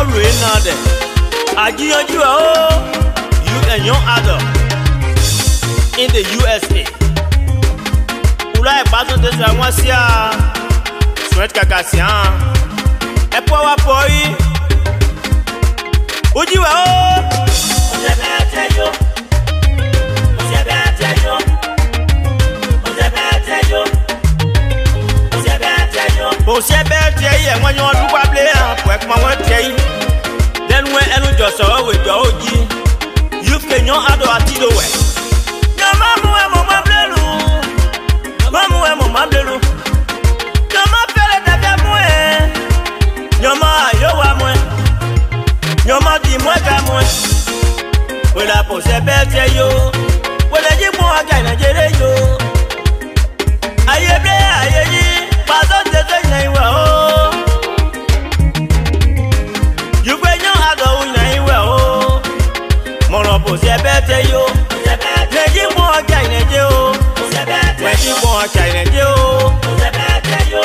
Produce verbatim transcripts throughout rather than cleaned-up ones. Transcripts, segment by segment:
ruin now there. I give you oh, you and young adult in the U S A. Ula e baton de sa mwasia, souet kakasian. E po wa poi. Uji wa oh. Bossiebè teyo. Bossiebè teyo. Bossiebè teyo. Bossiebè teyo. Bossiebè teyo. E mwen yon lupa ble an, pou ek mwen teyo. Den when elu just so we go oji. You can yon ado atido we. Yama mu e mo mablelu. Yama mu e mo mablelu. Yama fele de bia mu e. Yama yo wa mu. Yama di mu ka mu. We la Bossiebè yo. We la ji mu aga na jere yo. Aye ble aye yi. Paso de de na iwa o. Bossiebè yo, neji mo kai neje o, neji mo kai neje o, yo.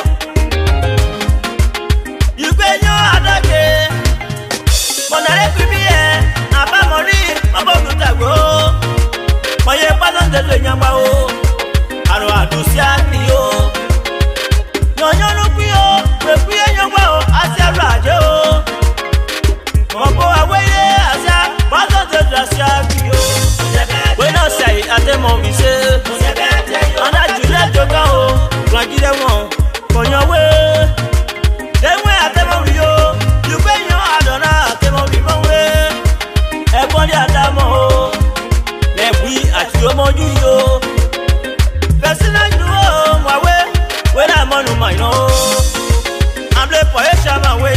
You pay your adake, monare kubiye, aba mori, aba mutago, moye padan de nyamba o, aro adusia kiyo, nyonyo nukuyo, kuyo nyamba o, asia raje o, mobo aweye asia. When I say at the moment, say, and I do let you go, like you want, on your way. Then when I tell you, you pay your Adona, tell me my way. Everybody at the mo, then we at your mojo. Person I know my way, when I'm on my nose. I'm the poet of my way.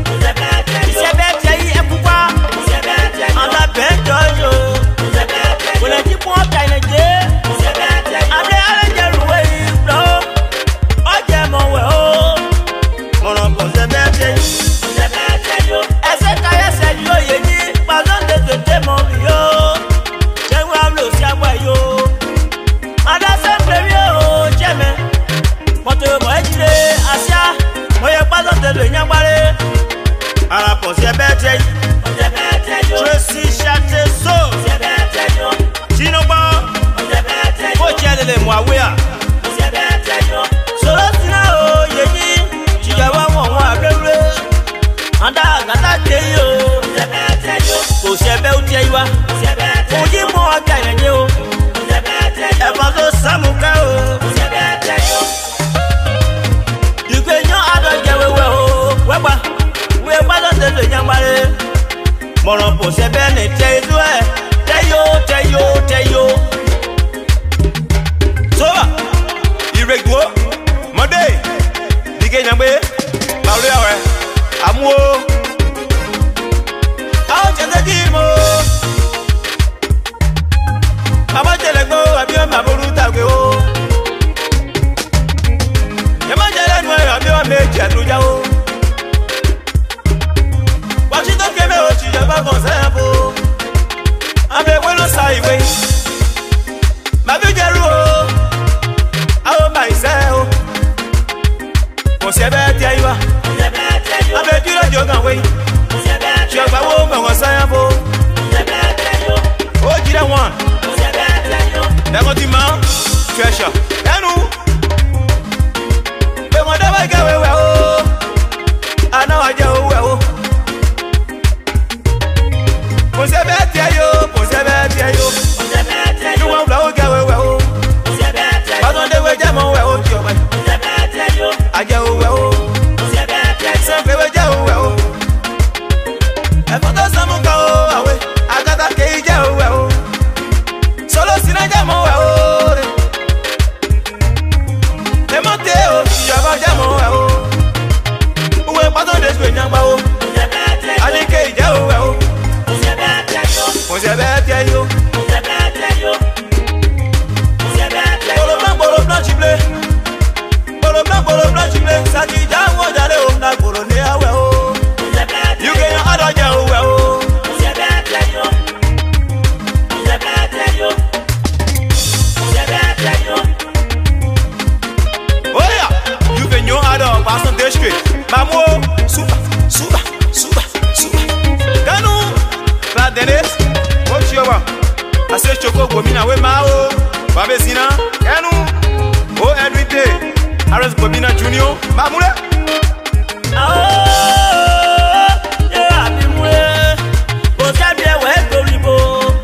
And I bet you, when I keep on kind of day, I'm the other way, no. I get my way home. Mon Bossiebè yo. I said, I said, you need, but not the demo, yo. Then we have lost your yo. And I said, yo, Jemmy. What the boy today, Asia, where you pass on the young body. And I Bossiebè yo. Tracy Chate so Chinoba Bochele Mwawea Solo Tina o Yeji Chijawa Mwa Bleble Anda Gata Teyo Bossiebè Uteiwa Fuji Mwa Kaine yo Evazo Samuka o Yukenyo Ado Jewe o Weba Weba Dote Le Nyambare Mon Bossiebè ne teyo teyo teyo teyo. So irego Monday dike nyangbe Malu yawe amuo Awo chete dimo Aba telegbo abiyo maburu tagwe o Yama jele nwe abiyo meji atuja o Washington keme o chijaba konsempo Abe bueno saiwe Mabi jeru o Awo maiseo Bossiebè yo. Abe jiro jogan we Chiyagba wo mwenwa sayampo O jire wan Dagoti man Treasure Enu Be mwanda wage wewe o Ana waje owe o Bossiebè yo, Bossiebè yo. You want blow gawe we o. But on the way jamo we o jo we. Aje o we o. Sempe we je o we o. E foto samuka o awe. Agata ke je o we o. Solo sina jamo we o. E monte o, ya ba jamo we o. Uwe pato de swe nyamba o. yo. Mamoulé. Ah, yeah, bimoulé. Bossiebè ouais, tolibo.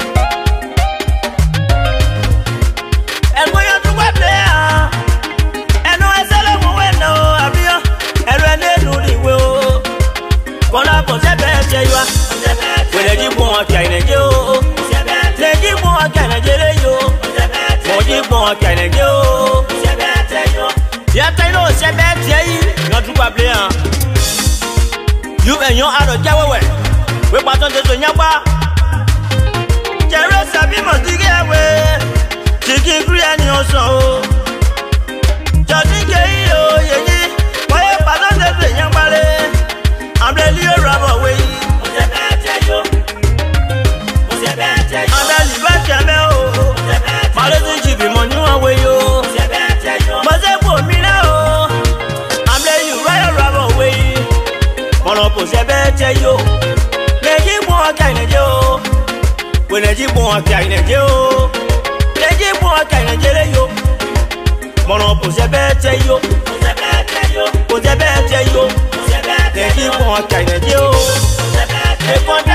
Elle voyait tout quoi plaire. Elle nous a salé mon weno, abia. Elle venait nous dire wo. Voilà bossiebè tiens yo. Wele di bon akia ineje o. Le di bon akia ineje le yo. Mo di bon akia ineje o. Ya tay no bossiebè tiens. Non tout quoi plaire. You and your ado jawewe. We paton de so nyagba. Jere sabi Musique Wê. Chiki Krahn Gospel. Jadi ke yo yeji. We paton de so nyagba le. Amble yo rabo we. Amble ba chame o. Male ti jibi monyu awe yo. Maze bo mi na o. Amble you right rabo we. Mono bossiebè yo. Neji bon akai neje o. We neji bon akai neje o. Neji bon akai neje le yo. Mono bossiebè yo. Bossiebè yo. Neji bon akai neje o.